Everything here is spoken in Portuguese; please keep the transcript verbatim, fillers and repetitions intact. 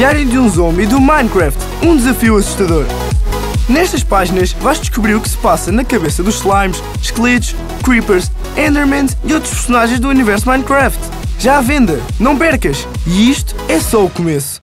Diário de um Zombie do Minecraft, um desafio assustador. Nestas páginas vais descobrir o que se passa na cabeça dos slimes, esqueletos, creepers, endermans e outros personagens do universo Minecraft. Já à venda, não percas! E isto é só o começo.